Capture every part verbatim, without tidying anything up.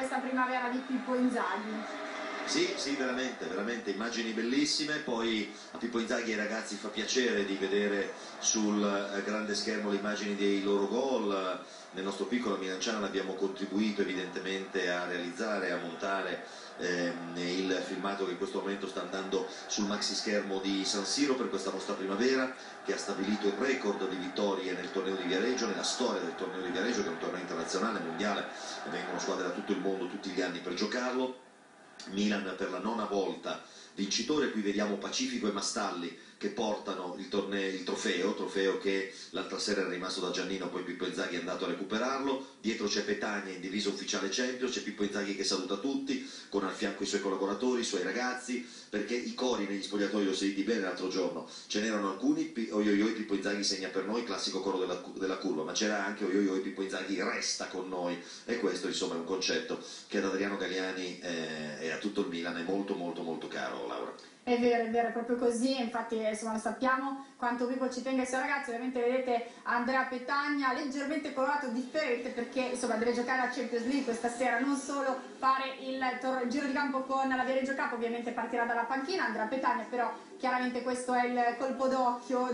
questa primavera di Pippo Inzaghi. Sì, sì, veramente, veramente, immagini bellissime. Poi a Pippo Inzaghi e ai ragazzi fa piacere di vedere sul eh, grande schermo le immagini dei loro gol. Nel nostro piccolo Milan Channel abbiamo contribuito evidentemente a realizzare, a montare ehm, il filmato che in questo momento sta andando sul maxi schermo di San Siro per questa nostra primavera, che ha stabilito il record di vittorie nel torneo di Viareggio, nella storia del torneo di Viareggio, che è un torneo internazionale, mondiale, e vengono squadre da tutto il mondo tutti gli anni per giocarlo. Milan per la nona volta vincitore. Qui vediamo Pacifico e Mastalli che portano il, torneo, il trofeo, trofeo che l'altra sera era rimasto da Giannino, poi Pippo Inzaghi è andato a recuperarlo. Dietro c'è Petagna in divisa ufficiale Champions, c'è Pippo Inzaghi che saluta tutti, con al fianco i suoi collaboratori, i suoi ragazzi, perché i cori negli spogliatoi, l'ho sentito bene l'altro giorno, ce n'erano alcuni, oi oi oi Pippo Inzaghi segna per noi, classico coro della, della curva, ma c'era anche oi oi oi Pippo Inzaghi resta con noi, e questo insomma è un concetto che ad Adriano Galliani eh, e a tutto il Milan è molto molto molto caro, Laura. È vero, è vero, è proprio così, infatti insomma sappiamo quanto Pippo ci tenga ai suoi ragazzi. Ovviamente vedete Andrea Petagna leggermente colorato, differente, perché insomma deve giocare a Champions League questa sera, non solo fare il, il giro di campo con la Viareggio Cup, ovviamente partirà dalla panchina Andrea Petagna, però chiaramente questo è il colpo d'occhio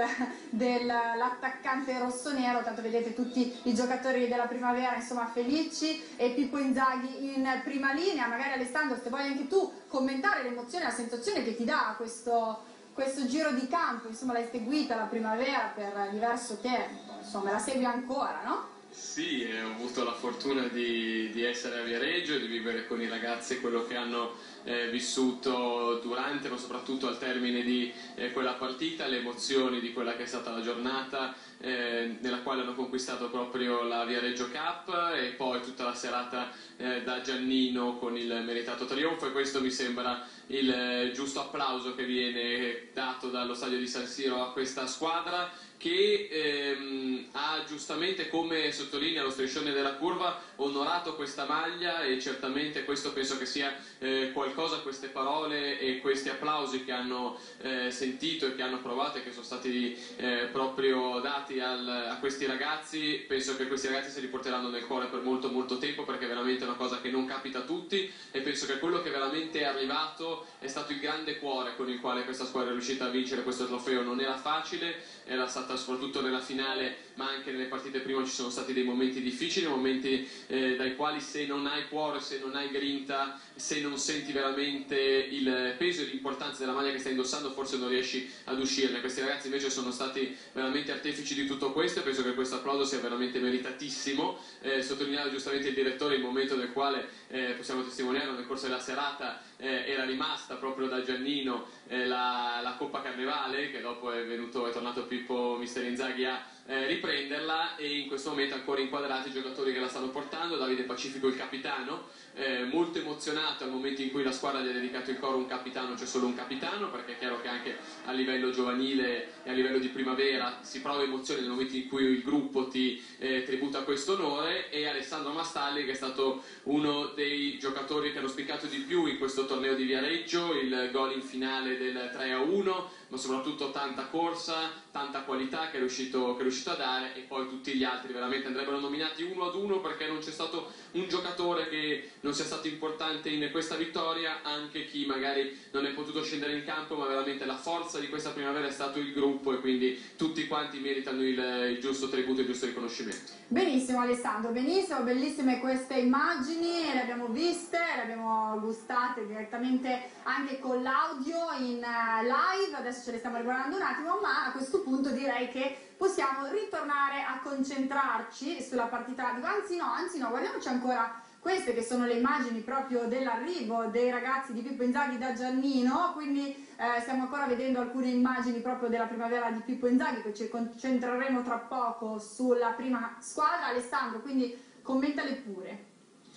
dell'attaccante del, rossonero. Tanto vedete tutti i giocatori della primavera insomma felici, e Pippo Inzaghi in prima linea. Magari Alessandro, se vuoi anche tu commentare l'emozione e la sensazione che ti dà questo, questo giro di campo, insomma l'hai seguita la primavera per diverso tempo, insomma la segui ancora, no? Sì, eh, ho avuto la fortuna di, di essere a Viareggio e di vivere con i ragazzi quello che hanno eh, vissuto durante, ma soprattutto al termine di eh, quella partita, le emozioni di quella che è stata la giornata eh, nella quale hanno conquistato proprio la Viareggio Cup, e poi tutta la serata eh, da Giannino con il meritato trionfo, e questo mi sembra il eh, giusto applauso che viene dato dallo stadio di San Siro a questa squadra, che ehm, ha giustamente, come sottolinea lo striscione della curva, onorato questa maglia, e certamente questo penso che sia eh, qualcosa, queste parole e questi applausi che hanno eh, sentito e che hanno provato e che sono stati eh, proprio dati al, a questi ragazzi, penso che questi ragazzi se li porteranno nel cuore per molto molto tempo, perché è veramente una cosa che non capita a tutti, e penso che quello che veramente è arrivato è stato il grande cuore con il quale questa squadra è riuscita a vincere questo trofeo. Non era facile, era stata soprattutto nella finale, ma anche nelle partite prima ci sono stati dei momenti difficili, momenti eh, dai quali se non hai cuore, se non hai grinta, se non senti veramente il peso e l'importanza della maglia che stai indossando, forse non riesci ad uscirne. Questi ragazzi invece sono stati veramente artefici di tutto questo, e penso che questo applauso sia veramente meritatissimo. Eh, sottolineava giustamente il direttore il momento nel quale eh, possiamo testimoniare nel corso della serata eh, era rimasta proprio da Giannino eh, la, la Coppa Carnevale, che dopo è venuto, è tornato Pippo Mister Inzaghi a eh, riprenderla, e in questo momento ancora inquadrati i giocatori che la stanno portando. Davide Pacifico il capitano, eh, molto emozionato al momento in cui la squadra gli ha dedicato il coro. Un capitano, c'è solo un capitano, perché è chiaro che anche a livello giovanile e a livello di primavera si prova emozione nel momento in cui il gruppo ti eh, tributa questo onore. E Alessandro Mastalli, che è stato uno dei giocatori che hanno spiccato di più in questo torneo di Viareggio, il gol in finale del tre a uno, ma soprattutto tanta corsa, tanta qualità che è riuscito, che è riuscito a dare. E poi tutti gli altri veramente andrebbero nominati uno ad uno, perché non c'è stato un giocatore che non sia stato importante in questa vittoria. Anche chi magari non è potuto scendere in campo, ma veramente la forza di questa primavera è stato il gruppo, e quindi tutti quanti meritano il, il giusto tributo e il giusto riconoscimento. Benissimo Alessandro, benissimo, bellissime queste immagini, le abbiamo viste, le abbiamo gustate direttamente anche con l'audio in live. Adesso ce le stiamo riguardando un attimo, ma a questo punto direi che possiamo ritornare a concentrarci sulla partita. Anzi no, anzi no, guardiamoci ancora queste che sono le immagini proprio dell'arrivo dei ragazzi di Pippo Inzaghi da Giannino. Quindi eh, stiamo ancora vedendo alcune immagini proprio della primavera di Pippo Inzaghi, che ci concentreremo tra poco sulla prima squadra. Alessandro, quindi commentale pure.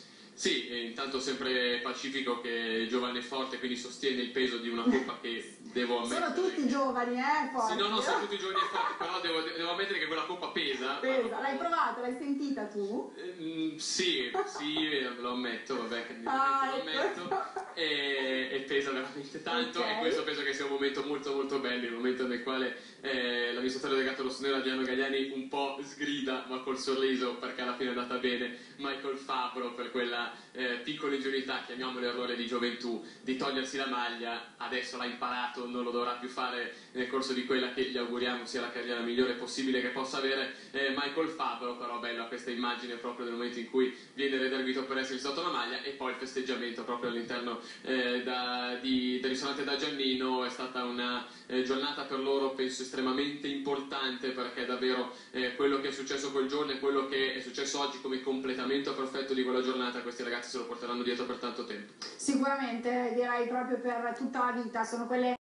Sì, e intanto sempre Pacifico che è giovane e forte, quindi sostiene il peso di una coppa che devo ammettere... Sono tutti che... giovani, eh? Forti. Sì, no, no, sono tutti giovani e forti, però devo, devo ammettere che quella coppa pesa. Pesa, l'hai provata, l'hai sentita tu? Eh, sì, sì, lo ammetto, vabbè, che ah, lo ammetto. e, e pesa veramente tanto, Okay. e questo penso che sia un momento molto molto bello, il momento nel quale eh, l'amministratore delegato rossonero Adriano Gagliani un po' sgrida, ma col sorriso, perché alla fine è andata bene, Michael Fabro per quella eh, piccola ingenuità, chiamiamolo errore di gioventù, di togliersi la maglia. Adesso l'ha imparato, non lo dovrà più fare nel corso di quella che gli auguriamo sia la carriera migliore possibile che possa avere eh, Michael Fabro. Però bella questa immagine proprio del momento in cui viene redarguito per essere sotto la maglia, e poi il festeggiamento proprio all'interno eh, da, di, del ristorante da Giannino. È stata una eh, giornata per loro penso estremamente importante, perché davvero eh, quello che è successo quel giorno e quello che è successo oggi come completamento perfetto di quella giornata, questi ragazzi se lo porteranno dietro per tanto tempo. Sicuramente, direi proprio per tutta la vita, sono quelle